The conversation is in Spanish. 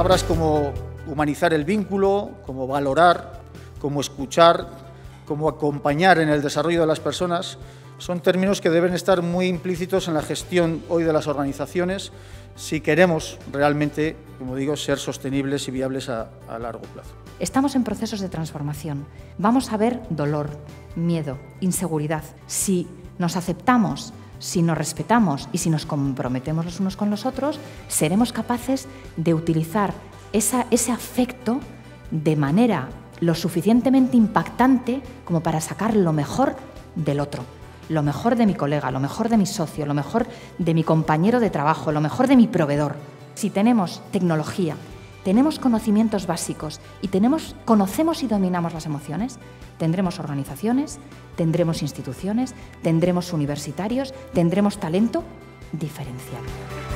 palabras como humanizar el vínculo, como valorar, como escuchar, como acompañar en el desarrollo de las personas, son términos que deben estar muy implícitos en la gestión hoy de las organizaciones si queremos realmente, como digo, ser sostenibles y viables a largo plazo. Estamos en procesos de transformación. Vamos a ver dolor, miedo, inseguridad. Si nos aceptamos, si nos respetamos y si nos comprometemos los unos con los otros, seremos capaces de utilizar ese afecto de manera lo suficientemente impactante como para sacar lo mejor del otro, lo mejor de mi colega, lo mejor de mi socio, lo mejor de mi compañero de trabajo, lo mejor de mi proveedor. Si tenemos tecnología, tenemos conocimientos básicos y conocemos y dominamos las emociones, tendremos organizaciones, tendremos instituciones, tendremos universitarios, tendremos talento diferencial.